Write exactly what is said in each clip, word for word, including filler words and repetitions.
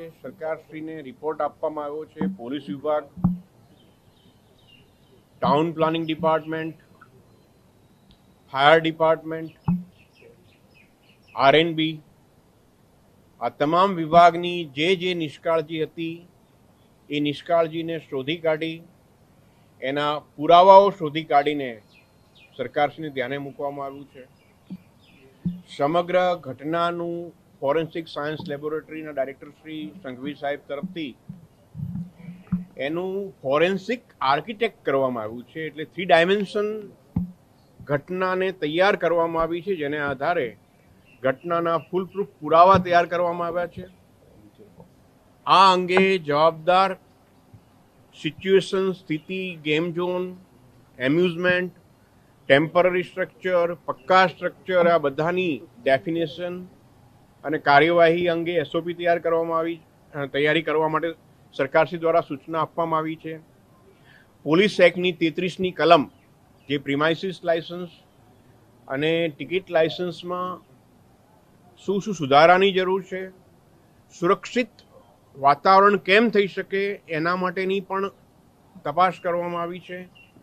સરકારશ્રીને રિપોર્ટ આપવામાં આવ્યો છે. પોલીસ વિભાગ, town planning department, fire department, RNB, આ તમામ વિભાગની જે જે નિષ્કાળજી હતી એ નિષ્કાળજીને શોધી કાઢી એના પુરાવાઓ શોધી કાઢીને સરકારશ્રીને ધ્યાને મૂકવામાં આવ્યું છે. સમગ્ર ઘટનાનું ફોરેન્સિક સાયન્સ લેબોરેટરીના ડાયરેક્ટર શ્રી સંઘવી સાહેબ તરફથી એનું ફોરેન્સિક આર્કિટેક્ટ કરવામાં આવ્યું છે. એટલે થ્રી ડાયમેન્શન ઘટનાને તૈયાર કરવામાં આવી છે, જેને આધારે ઘટનાના ફૂલપ્રૂફ પુરાવા તૈયાર કરવામાં આવ્યા છે. આ અંગે જવાબદાર સિચ્યુએશન, સ્થિતિ, game zone, amusement, temporary structure, પક્કા સ્ટ્રક્ચર, આ બધાની ડેફિનેશન અને કાર્યવાહી અંગે એસઓપી તૈયાર કરવામાં આવી તૈયારી કરવા માટે સરકારશ્રી દ્વારા સૂચના આપવામાં આવી છે. પોલીસ એક્ટની તેત્રીસની કલમ, જે પ્રિમાઇસીસ લાયસન્સ અને ટિકિટ લાયસન્સમાં શું શું સુધારાની જરૂર છે, સુરક્ષિત વાતાવરણ કેમ થઈ શકે એના માટેની પણ તપાસ કરવામાં આવી છે.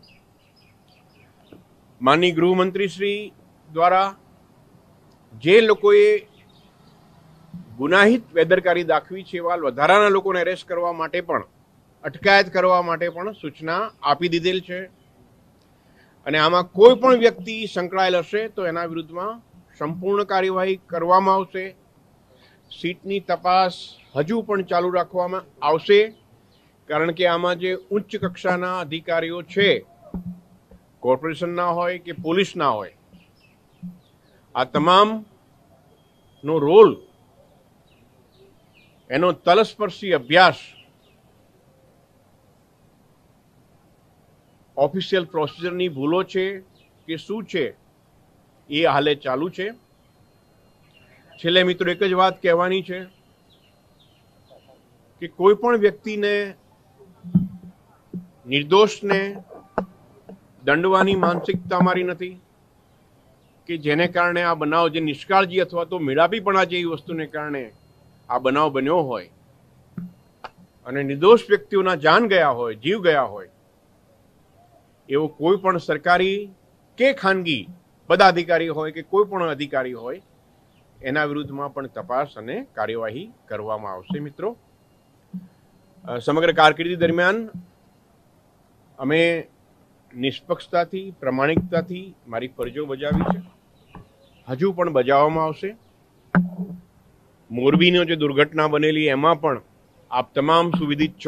માનનીય ગૃહમંત્રી શ્રી દ્વારા જે લોકોએ ગુનાહિત બેદરકારી દાખવી છે એવા વધારાના લોકોને એરેસ્ટ કરવા માટે પણ, અટકાયત કરવા માટે પણ સૂચના આપી દીધેલ છે. અને આમાં કોઈ પણ વ્યક્તિ સંકળાયેલ હશે તો એના વિરુદ્ધમાં સંપૂર્ણ કાર્યવાહી કરવામાં આવશે. સીટની તપાસ હજુ પણ ચાલુ રાખવામાં આવશે, કારણ કે આમાં જે ઉચ્ચ કક્ષાના અધિકારીઓ છે, કોર્પોરેશનના હોય કે પોલીસના હોય, આ તમામનો રોલ, એનો તલસ્પર્શી અભ્યાસ ઓફિશિયલ પ્રોસિજરની ભૂલો છે કે શું છે એ હાલે ચાલુ છે. છેલ્લે મિત્રો એક જ વાત કહેવાની છે કે કોઈ પણ વ્યક્તિને, નિર્દોષને દંડવાની માનસિકતા મારી નથી કે જેને કારણે આ બનાવ, જે નિષ્કાળજી અથવા તો મેળાપીપણા જેવી વસ્તુને કારણે આ બનાવ બન્યો હોય અને નિર્દોષ વ્યક્તિઓના જાન ગયા હોય, જીવ ગયા હોય, એવો કોઈ પણ સરકારી કે ખાનગી પદાધિકારી હોય કે કોઈ પણ અધિકારી હોય એના વિરુદ્ધમાં પણ તપાસ અને કાર્યવાહી કરવામાં આવશે. મિત્રો, સમગ્ર કારકિર્દી દરમિયાન અમે નિષ્પક્ષતાથી, પ્રમાણિકતાથી મારી ફરજો બજાવી છે, હજુ પણ બજાવવામાં આવશે. મોરબીનો જે દુર્ઘટના બનેલી એમાં પણ આપ તમામ સુવિદિત છો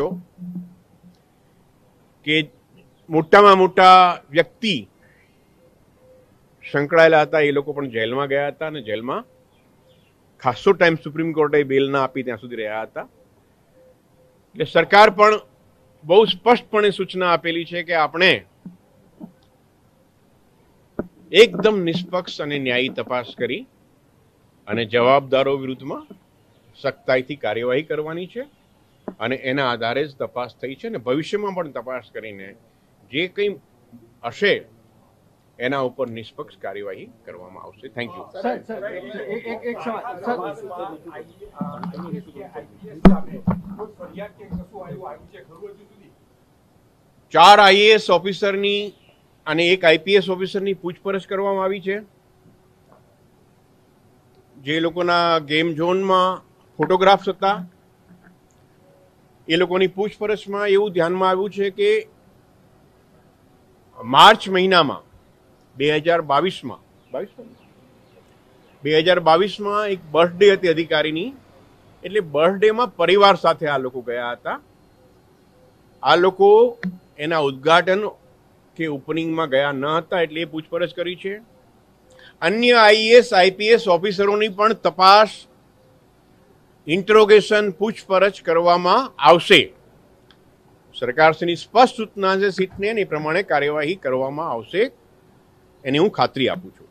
કે મોટામાં મોટા વ્યક્તિ સંકળાયેલા હતા, એ લોકો પણ જેલમાં ગયા હતા અને જેલમાં ખાસો ટાઈમ સુપ્રીમ કોર્ટે બેલ ના આપી ત્યાં સુધી રહ્યા હતા. એટલે સરકાર પણ બહુ સ્પષ્ટપણે સૂચના આપેલી છે કે આપણે એકદમ નિષ્પક્ષ અને ન્યાયી તપાસ કરી અને જવાબદારો વિરુદ્ધમાં સખ્તાઈથી કાર્યવાહી કરવાની છે. અને એના આધારે જ તપાસ થઈ છે અને ભવિષ્યમાં પણ તપાસ કરીને જે કંઈ હશે એના ઉપર નિષ્પક્ષ કાર્યવાહી કરવામાં આવશે. Thank you. ચાર આઈએએસ ઓફિસરની અને એક આઈપીએસ ઓફિસરની પૂછપરછ કરવામાં આવી છે. જે લોકોના ગેમ ઝોનમાં ફોટોગ્રાફ્સ હતા એ લોકોની પૂછપરછમાં એવું ધ્યાનમાં આવ્યું છે કે માર્ચ મહિનામાં બે હજાર બાવીસમાં બે હજાર બાવીસમાં એક બર્થડે હતી અધિકારીની, એટલે બર્થડેમાં પરિવાર સાથે આ લોકો ગયા હતા. આ લોકો એના ઉદ્ઘાટન કે ઓપનિંગમાં ગયા ન હતા, એટલે એ પૂછપરછ કરી છે. અન્ય આઈએએસ આઈપીએસ ઓફિસરોની પણ તપાસ, ઇન્ટ્રોગેશન, પૂછપરછ કરવામાં આવશે. સરકારશ્રીની સ્પષ્ટ સૂચના છે સીટને, એ પ્રમાણે કાર્યવાહી કરવામાં આવશે એની હું ખાતરી આપું છું.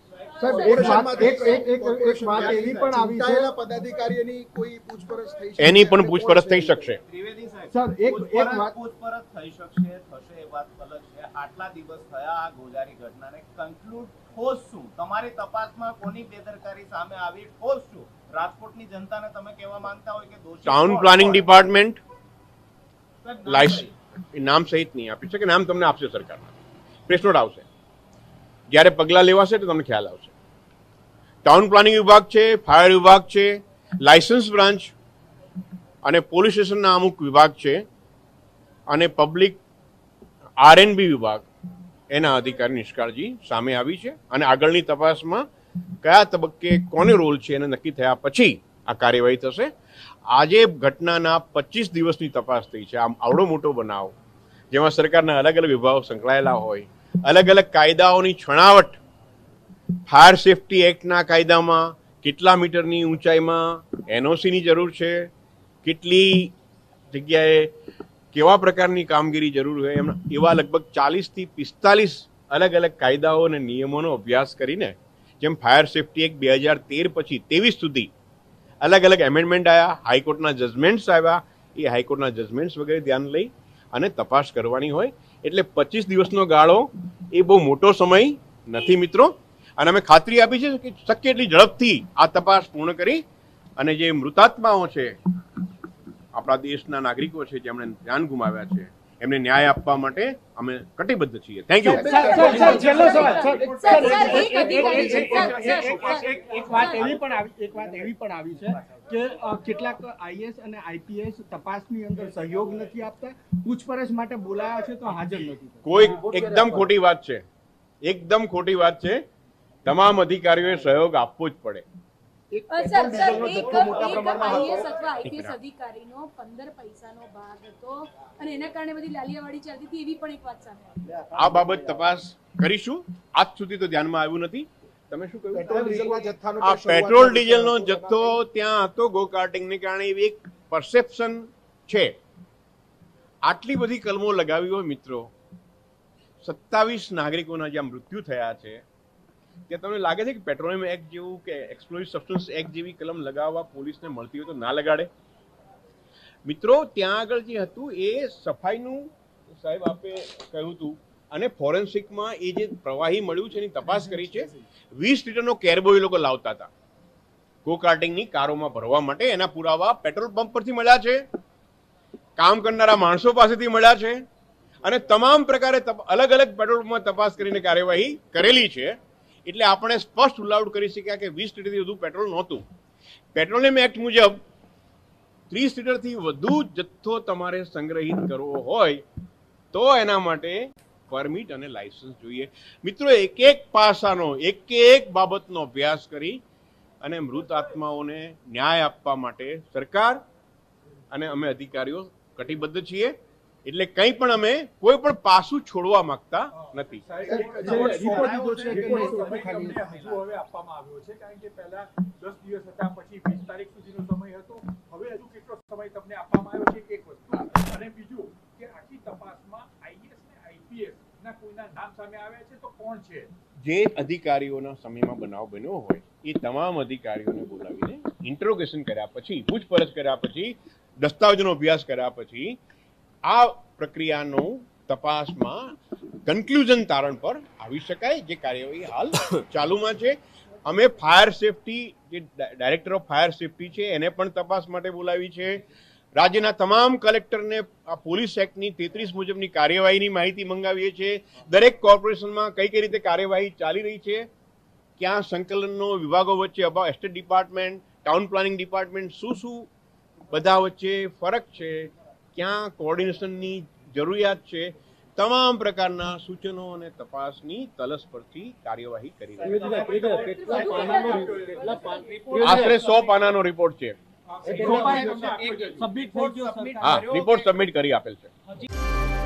એની પણ પૂછપરછ થઈ શકશે. આટલા દિવસ થયા આ ગોઝારી ઘટનાને કન્ક્લુડ ઠોસ શું તમારી તપાસમાં કોની બેદરકારી સામે આવી ઠોસ શું રાજકોટની જનતાને તમે કહેવા માંગતા હોય કે દોષી ટાઉન પ્લાનિંગ ડિપાર્ટમેન્ટ લાઇસન્સ નામ સહિત નહીં આપી શકે, નામ તમને આપશે સરકાર, પ્રેસ નોટ આવશે, જ્યારે પગલાં લેવાશે તો તમને ખ્યાલ આવશે. ટાઉન પ્લાનિંગ વિભાગ છે, ફાયર વિભાગ છે, લાયસન્સ બ્રાન્ચ અને પોલીસ સ્ટેશનના અમુક વિભાગ છે અને પબ્લિક આરએનબી વિભાગ એના અધિકારી નિષ્કાળજી સામે આવી છે અને આગળની તપાસમાં કયા તબક્કે કોનો રોલ છે એને નક્કી થયા પછી આ કાર્યવાહી થશે. આજે ઘટનાના પચીસ દિવસની તપાસ થઈ છે. આમ આવડો મોટો બનાવ જેમાં સરકારના અલગ અલગ વિભાગો સંકળાયેલા હોય, અલગ અલગ કાયદાઓની છણાવટ, ફાયર સેફટી એક્ટના કાયદામાં કેટલા મીટરની ઊંચાઈમાં એનઓસીની જરૂર છે, કેટલી જગ્યાએ કેવા પ્રકારની કામગીરી જરૂર હોય, એમ એવા લગભગ ચાલીસથી પિસ્તાલીસ અલગ અલગ કાયદાઓ અને નિયમોનો અભ્યાસ કરીને, જેમ ફાયર સેફટી એક્ટ બે હજાર તેર પછી ત્રેવીસ સુધી અલગ અલગ એમેન્ડમેન્ટ આવ્યા, હાઈકોર્ટના જજમેન્ટ્સ આવ્યા, એ હાઈકોર્ટના જજમેન્ટ્સ વગેરે ધ્યાન લઈ અને તપાસ કરવાની હોય. એટલે પચીસ દિવસનો ગાળો એ બહુ મોટો સમય નથી મિત્રો, અને અમે ખાતરી આપી છે કે શક્ય એટલી ઝડપથી આ તપાસ પૂર્ણ કરી અને જે મૃતાત્માઓ છે, આપણા દેશના નાગરિકો છે જેમણે જાન ગુમાવ્યા છે, એમને ન્યાય આપવા માટે અમે કટિબદ્ધ છીએ. Thank you. એક વાત એવી પણ આવી એક વાત એવી પણ આવી છે કે કેટલાક આઈએસ અને આઈપીએસ તપાસની અંદર સહયોગ નથી આપતા, પૂછપરછ માટે બોલાયા છે તો હાજર નથી. કોઈ એકદમ ખોટી વાત છે, એકદમ ખોટી વાત છે. તમામ અધિકારીઓએ સહયોગ આપવો જ પડે. આ બાબત તપાસ કરીશું. આજ સુધી તો ધ્યાનમાં આવ્યું નથી. તમે શું કહ્યું? આ પેટ્રોલ ડીઝલનો જથ્થો ત્યાં હતો ગો કાર્ટિંગને કારણે એવી એક પરસેપ્શન છે. આટલી બધી કલમો લગાવી હોય મિત્રો, સત્તાવીસ નાગરિકોના જ્યાં મૃત્યુ થયા છે, ત્યાં તમને લાગે છે કે પેટ્રોલિયમ એક્ટ જેવું કે એક્સપ્લોઝિવ સબસ્ટન્સ એક્ટ જેવી કલમ લગાવવા પોલીસને મળતી હોય તો ના લગાડે? મિત્રો ત્યાં આગળ જે હતું એ સફાઈનું, સાહેબ આપે કહ્યું હતું, અને ફોરેન્સિકમાં એ જે પ્રવાહી મળ્યું છે એની તપાસ કરી છે. વીસ લીટરનો કેરબો એ લોકો લાવતા હતા ગો કાર્ટિંગની કારોમાં ભરવા માટે. એના પુરાવા પેટ્રોલ પંપ પરથી મળ્યા છે, કામ કરનારા માણસો પાસેથી મળ્યા છે, અને તમામ પ્રકારે અલગ અલગ પેટ્રોલ પંપમાં તપાસ કરીને કાર્યવાહી કરેલી છે. એટલે આપણે સ્પષ્ટ રૂલ આઉટ કરી શક્યા કે વીસ લીટરથી વધુ પેટ્રોલ નહોતું. પેટ્રોલિયમ એક્ટ મુજબ ત્રીસ લીટરથી વધુ જથ્થો તમારે સંગ્રહિત કરવો હોય તો એના માટે પરમિટ અને લાયસન્સ જોઈએ. મિત્રો, એક એક પાસાનો, એક એક બાબતનો અભ્યાસ કરી અને મૃત આત્માઓને ન્યાય આપવા માટે સરકાર અને અમે અધિકારીઓ કટિબદ્ધ છીએ. એટલે કંઈ પણ અમે કોઈ પણ પાસું છોડવા માંગતા નથી. જે અધિકારીઓના સમયમાં બનાવ બન્યો હોય એ તમામ અધિકારીઓને બોલાવીને ઇન્ટ્રોગેશન કર્યા પછી, પૂછપરછ કર્યા પછી, દસ્તાવેજનો અભ્યાસ કર્યા પછી આ પ્રક્રિયાનું તપાસમાં કન્ક્લુઝન તારણ પર આવી શકાય, જે કાર્યવાહી હાલ ચાલુમાં છે. અમે ફાયર સેફટી, જે ડાયરેક્ટર ઓફ ફાયર સેફટી છે એને પણ તપાસ માટે બોલાવી છે. રાજ્યના તમામ કલેક્ટરને આ પોલીસ એક્ટની તેત્રીસ મુજબની કાર્યવાહીની માહિતી મંગાવીએ છીએ. દરેક કોર્પોરેશનમાં કઈ કઈ રીતે કાર્યવાહી ચાલી રહી છે, ક્યાં સંકલનનો વિભાગો વચ્ચે, અબાઉ estate department, town planning department, શું શું બધા વચ્ચે ફરક છે, ક્યાં કોઓર્ડિનેશનની જરૂરિયાત છે, તમામ પ્રકારના સૂચનો અને તપાસની તલસ પરથી કાર્યવાહી કરી રહી છે. આશરે સો પાનાનો રિપોર્ટ છે. હા, રિપોર્ટ સબમિટ કરી આપેલ છે.